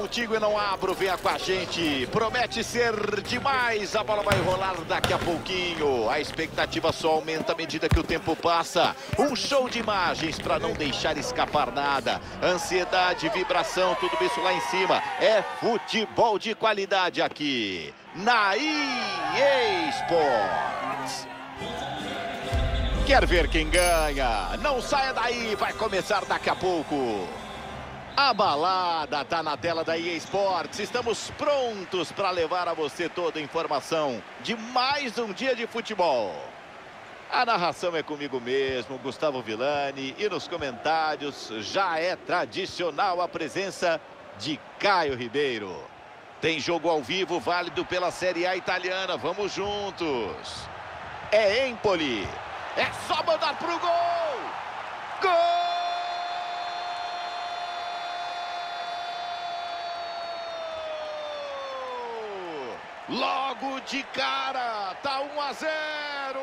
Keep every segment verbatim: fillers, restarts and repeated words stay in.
contigo e não abro, venha com a gente. Promete ser demais, a bola vai rolar daqui a pouquinho. A expectativa só aumenta à medida que o tempo passa. Um show de imagens para não deixar escapar nada. Ansiedade, vibração, tudo isso lá em cima. É futebol de qualidade aqui na E A Sports. Quer ver quem ganha? Não saia daí, vai começar daqui a pouco. A balada tá na tela da E A Sports. Estamos prontos para levar a você toda a informação de mais um dia de futebol. A narração é comigo mesmo, Gustavo Villani, e nos comentários já é tradicional a presença de Caio Ribeiro. Tem jogo ao vivo válido pela Série A italiana, vamos juntos. É Empoli, é só mandar pro gol! Gol! Logo de cara, tá um a zero.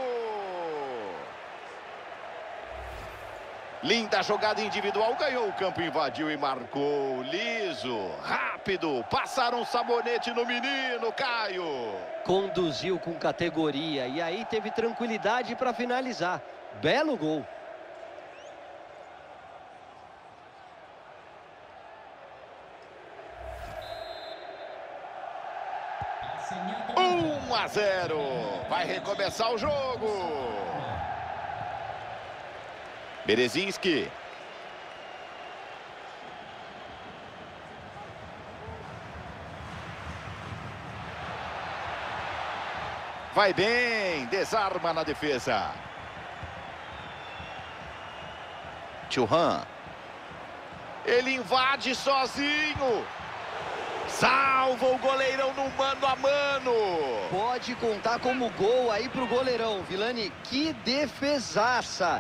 Linda jogada individual, ganhou o campo, invadiu e marcou. Liso, rápido, passaram um sabonete no menino, Caio. Conduziu com categoria e aí teve tranquilidade para finalizar. Belo gol. um a zero. Vai recomeçar o jogo. Berezinski. Vai bem, desarma na defesa. Thuram. Ele invade sozinho. Salva o goleirão no mano a mano. Pode contar como gol aí pro goleirão, Villani. Que defesaça.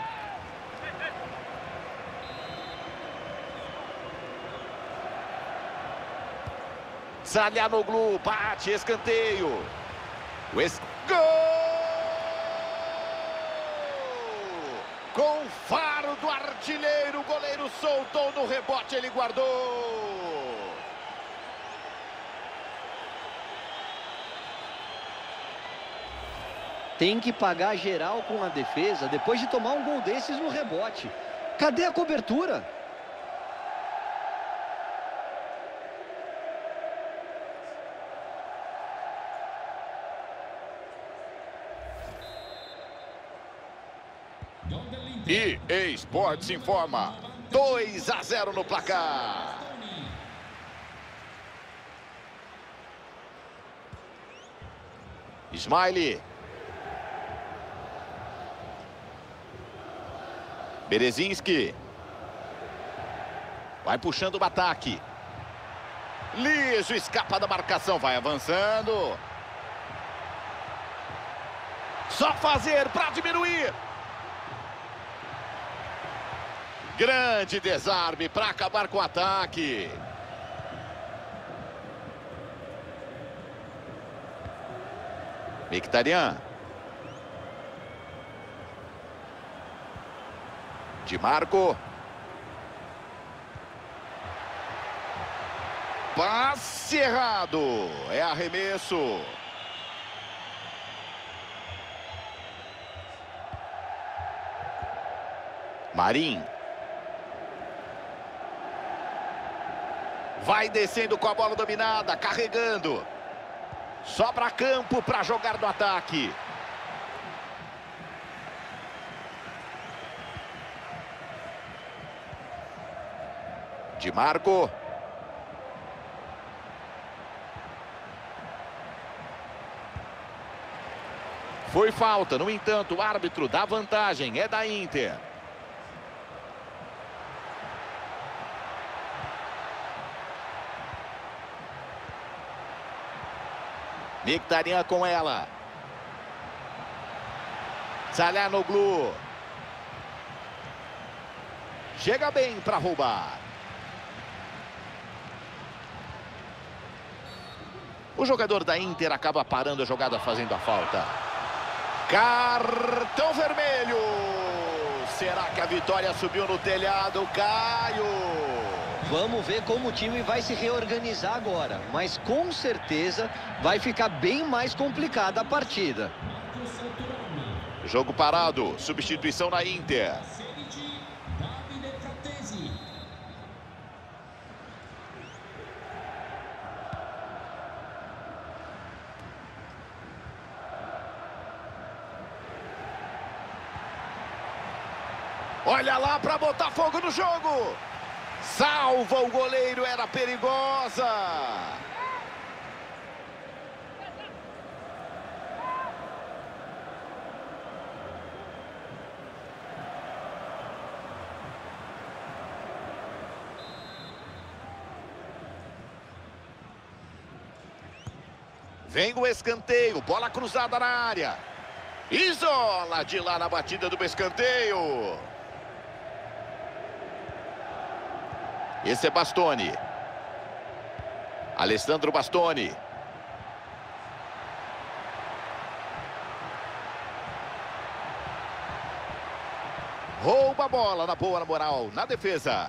Zalianoglu, bate, escanteio. O es... Gol! Com faro do artilheiro, o goleiro soltou no rebote, ele guardou. Tem que pagar geral com a defesa depois de tomar um gol desses no rebote. Cadê a cobertura? E A Sports informa. dois a zero no placar. Ismaili. Berezinski. Vai puxando o ataque. Liso, escapa da marcação, vai avançando. Só fazer para diminuir. Grande desarme para acabar com o ataque. Mkhitaryan. Di Marco. Passe errado. É arremesso. Marim. Vai descendo com a bola dominada, carregando. Sobra campo para jogar no ataque. Di Marco. Foi falta, no entanto, o árbitro dá vantagem, é da Inter. Mkhitaryan com ela. Zalianoglu. Chega bem para roubar. O jogador da Inter acaba parando a jogada, fazendo a falta. Cartão vermelho. Será que a vitória subiu no telhado, Caio? Vamos ver como o time vai se reorganizar agora, mas com certeza vai ficar bem mais complicada a partida. Jogo parado, substituição na Inter. Olha lá para botar fogo no jogo. Salva o goleiro, era perigosa. Vem o escanteio, bola cruzada na área. Isola de lá na batida do escanteio. Esse é Bastoni. Alessandro Bastoni. Rouba a bola na boa, na moral, na defesa.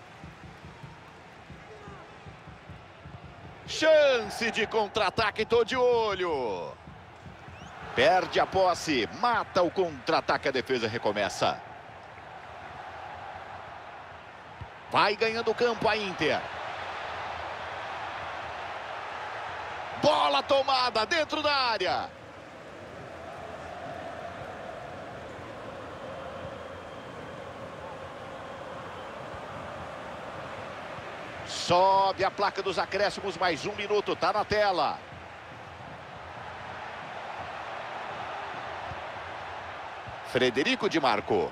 Chance de contra-ataque, tô de olho. Perde a posse, mata o contra-ataque, a defesa recomeça. Vai ganhando o campo a Inter. Bola tomada dentro da área. Sobe a placa dos acréscimos, mais um minuto, tá na tela. Frederico Di Marco.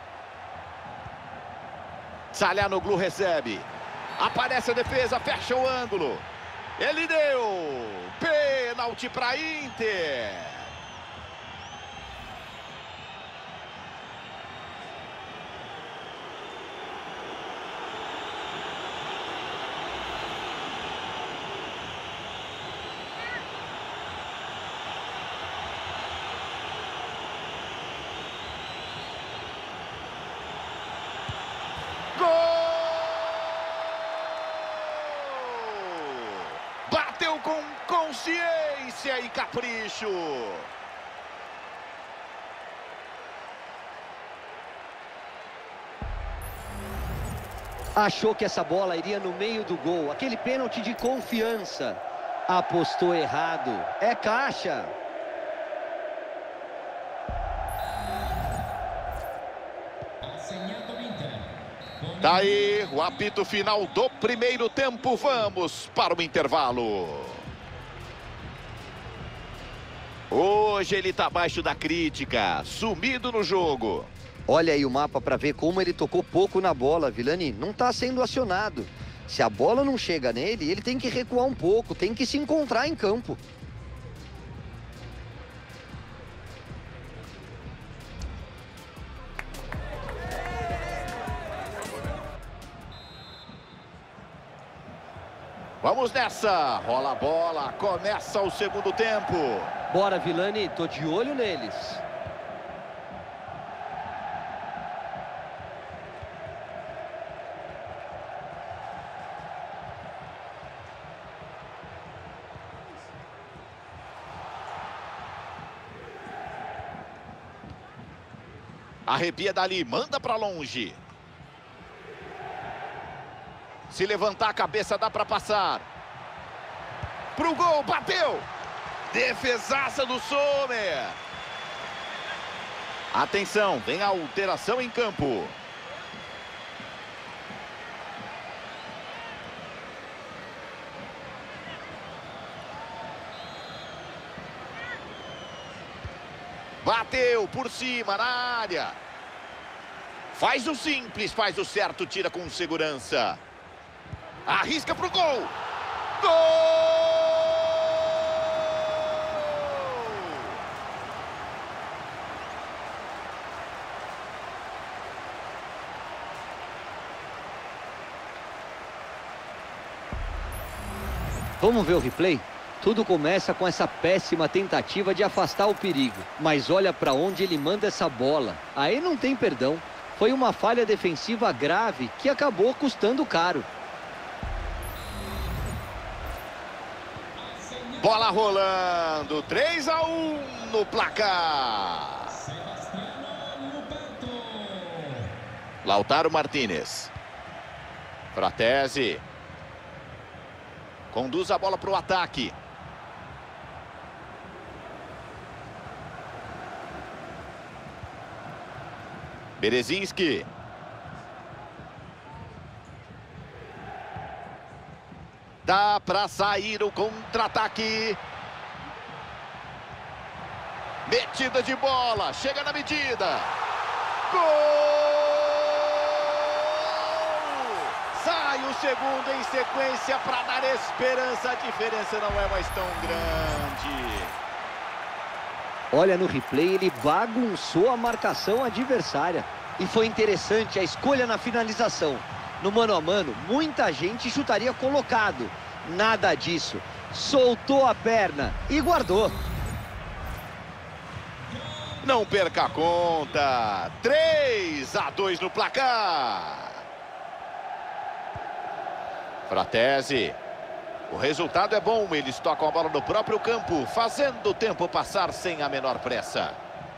Zalianoglu recebe. Aparece a defesa, fecha o ângulo. Ele deu. Pênalti para Inter. Bateu com consciência e capricho. Achou que essa bola iria no meio do gol. Aquele pênalti de confiança. Apostou errado. É caixa. Tá aí o apito final do primeiro tempo. Vamos para o intervalo. Hoje ele tá abaixo da crítica, sumido no jogo. Olha aí o mapa para ver como ele tocou pouco na bola, Vilani. Não tá sendo acionado. Se a bola não chega nele, ele tem que recuar um pouco, tem que se encontrar em campo. Vamos nessa, rola a bola, começa o segundo tempo. Bora, Vilani, tô de olho neles. Arrepia dali, manda pra longe. Se levantar a cabeça, dá para passar. Pro gol, bateu. Defesaça do Sommer. Atenção, vem a alteração em campo. Bateu por cima na área. Faz o simples, faz o certo, tira com segurança. Arrisca pro gol. Gol! Vamos ver o replay? Tudo começa com essa péssima tentativa de afastar o perigo. Mas olha para onde ele manda essa bola. Aí não tem perdão. Foi uma falha defensiva grave que acabou custando caro. Bola rolando, três a um no placar. Lautaro Martinez. Fratesi. Conduz a bola para o ataque. Berezinski. Dá para sair o contra-ataque. Metida de bola. Chega na medida. Gol! Sai o segundo em sequência para dar esperança. A diferença não é mais tão grande. Olha, no replay ele bagunçou a marcação adversária. E foi interessante a escolha na finalização. No mano a mano, muita gente chutaria colocado. Nada disso. Soltou a perna e guardou. Não perca a conta. três a dois no placar. Fratesi. O resultado é bom. Eles tocam a bola no próprio campo, fazendo o tempo passar sem a menor pressa.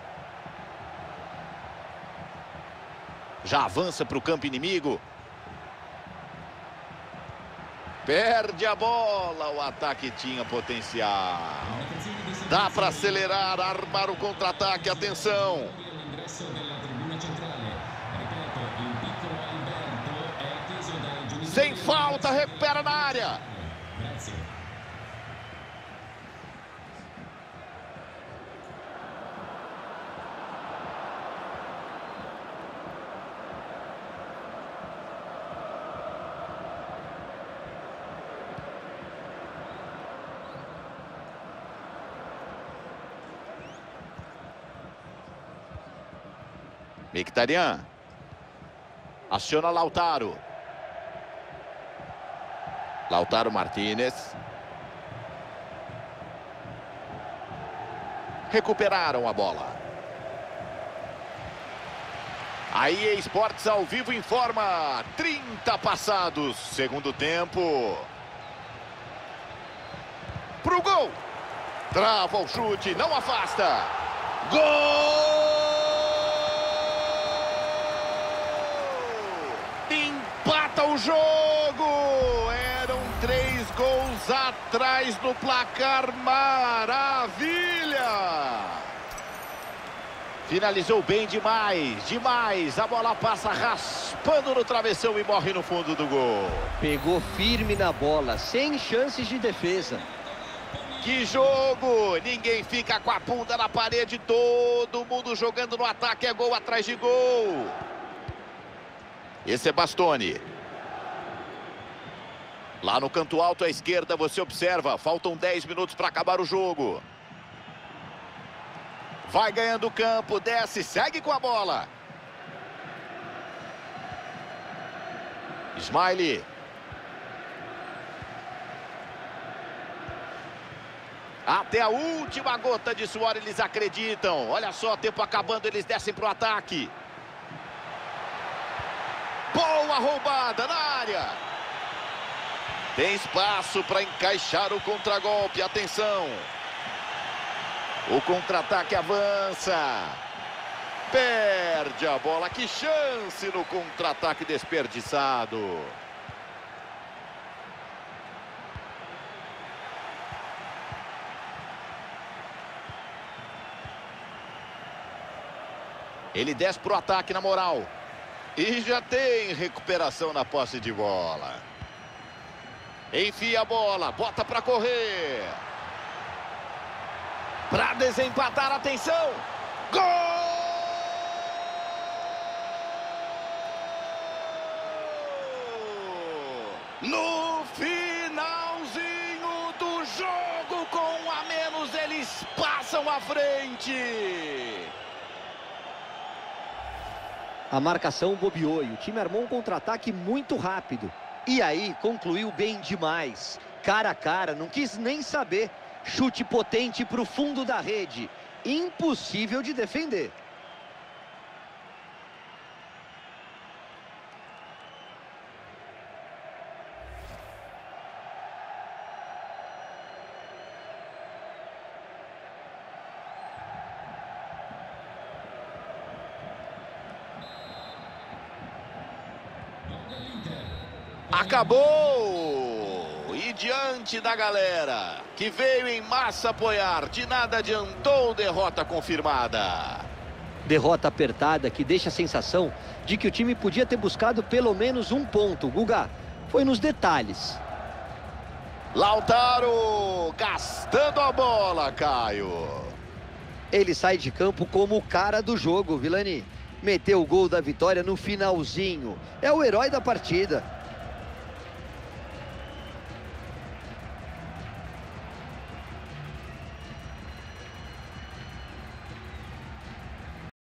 Já avança para o campo inimigo. Perde a bola, o ataque tinha potencial. Dá para acelerar, armar o contra-ataque, atenção. Sem falta, recupera na área. Mkhitaryan. Aciona Lautaro. Lautaro Martinez. Recuperaram a bola. A E A Sports ao vivo informa. trinta passados. Segundo tempo. Pro gol. Trava o chute. Não afasta. Gol! Empata o jogo. Eram três gols atrás no placar. Maravilha! Finalizou bem demais, demais. A bola passa raspando no travessão e morre no fundo do gol. Pegou firme na bola, sem chances de defesa. Que jogo! Ninguém fica com a bunda na parede. Todo mundo jogando no ataque. É gol atrás de gol. Esse é Bastoni. Lá no canto alto à esquerda, você observa. Faltam dez minutos para acabar o jogo. Vai ganhando o campo, desce, segue com a bola. Ismaili. Até a última gota de suor eles acreditam. Olha só, tempo acabando, eles descem para o ataque. Boa roubada na área. Tem espaço para encaixar o contragolpe. Atenção. O contra-ataque avança. Perde a bola. Que chance no contra-ataque desperdiçado. Ele desce para o ataque na moral. E já tem recuperação na posse de bola. Enfia a bola, bota para correr. Para desempatar, atenção. Gol! No finalzinho do jogo, com um a menos, eles passam à frente. A marcação bobeou e o time armou um contra-ataque muito rápido. E aí, concluiu bem demais. Cara a cara, não quis nem saber. Chute potente para o fundo da rede. Impossível de defender. Acabou! E diante da galera que veio em massa apoiar, de nada adiantou, derrota confirmada. Derrota apertada que deixa a sensação de que o time podia ter buscado pelo menos um ponto. Guga, foi nos detalhes. Lautaro gastando a bola, Caio. Ele sai de campo como o cara do jogo, Vilani. Meteu o gol da vitória no finalzinho. É o herói da partida.